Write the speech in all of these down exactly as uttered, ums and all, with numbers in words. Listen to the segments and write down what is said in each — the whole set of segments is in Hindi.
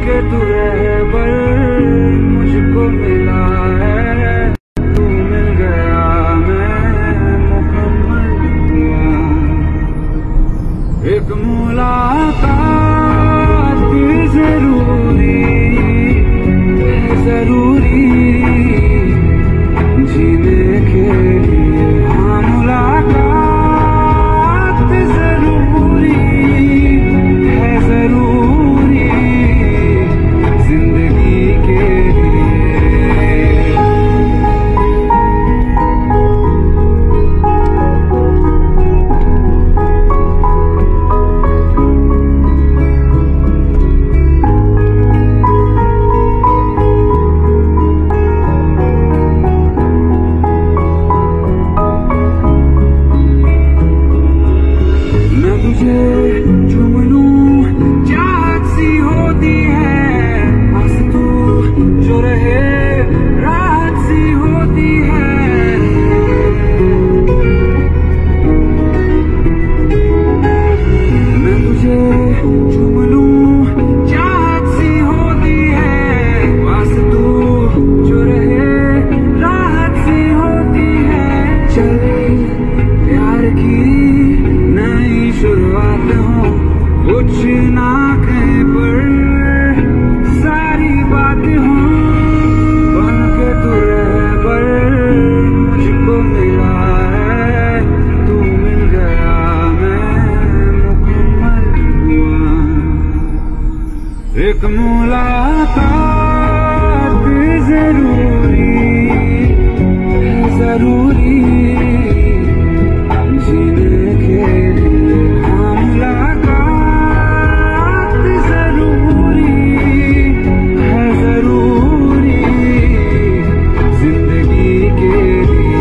के तू रहबर मुझको मिला है, तू मिल गया मैं मुकम्मल हुआ। एक मुलाकात जरूरी है, जरूरी जीने के लिए। हाँ मुलाकात जरूरी है, जरूरी जिंदगी के चूम लूं चाहत सी होती है, बस तू जो रहे राहत सी होती है। मैं तुझे चूम लूं चाहत सी होती है, बस तू जो रहे राहत सी होती है। चले प्यार की नई शुरुआत हो, कुछ ना कहे पर सारी बातें हों। बन के तू रहबर मुझको मिला है, तू मिल गया मैं मुकम्मल हुआ। एक मुलाकात जरूरी है, जरूरी जीने के लिए। हाँ मुलाकात जरूरी है, जरूरी जिंदगी के लिए।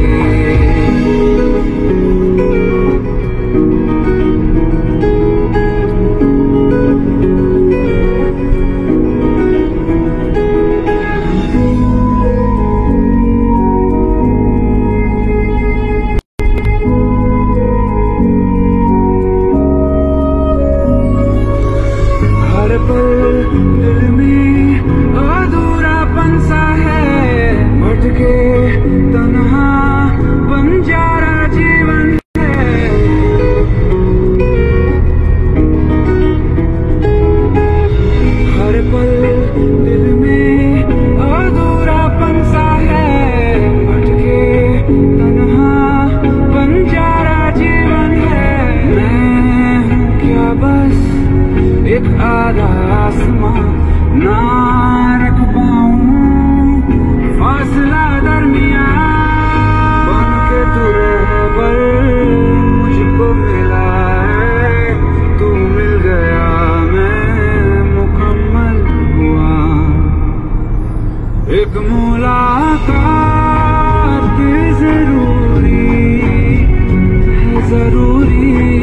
हर पल दिल में अधूरापन सा है, भटके तन्हा बंजारा जीवन है। हर पल दिल में अधूरापन सा है, भटके तन्हा बंजारा जीवन है। मैं हूँ क्या बस एक आधा आसमां, ना रख पाऊं फासला दरमियां। बन के तू रहबर मुझको मिला है, तू मिल गया मैं मुकम्मल हुआ। एक मुलाकात जरूरी है, जरूरी